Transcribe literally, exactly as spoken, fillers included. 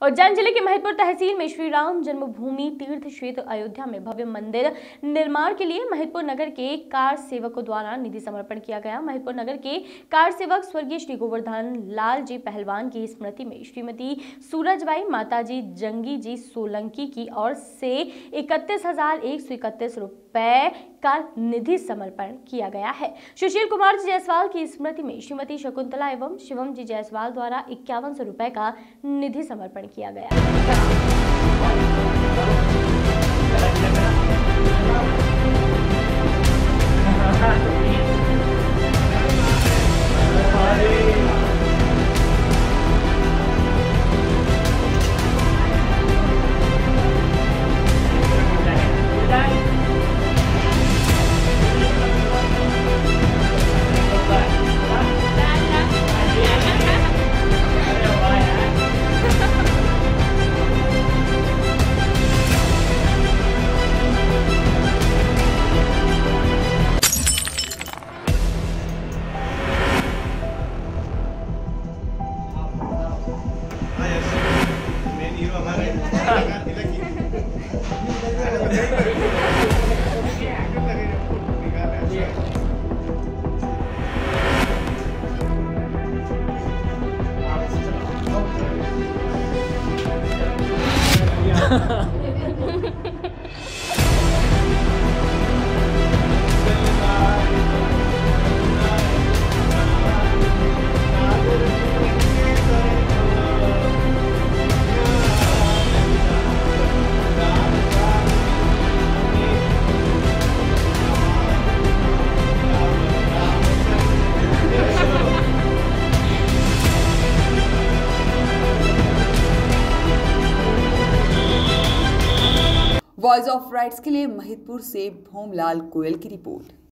उज्जैन जिले के महिदपुर तहसील में श्री राम जन्मभूमि तीर्थ क्षेत्र अयोध्या में भव्य मंदिर निर्माण के लिए महिदपुर नगर के कार सेवकों द्वारा निधि समर्पण किया गया। महिदपुर नगर के कार सेवक स्वर्गीय श्री गोवर्धन लाल जी पहलवान की स्मृति में श्रीमती सूरजबाई माताजी जंगी जी सोलंकी की ओर से इकतीस हजार एक सौ इकतीस रुपए का निधि समर्पण किया गया है। सुशील कुमार जी जायसवाल की स्मृति में श्रीमती शकुंतला एवं शिवम जी जायसवाल द्वारा इक्यावन सौ रुपए का निधि समर्पण किया गया। वॉइस ऑफ राइट्स के लिए महिदपुर से भोमलाल गोयल की रिपोर्ट।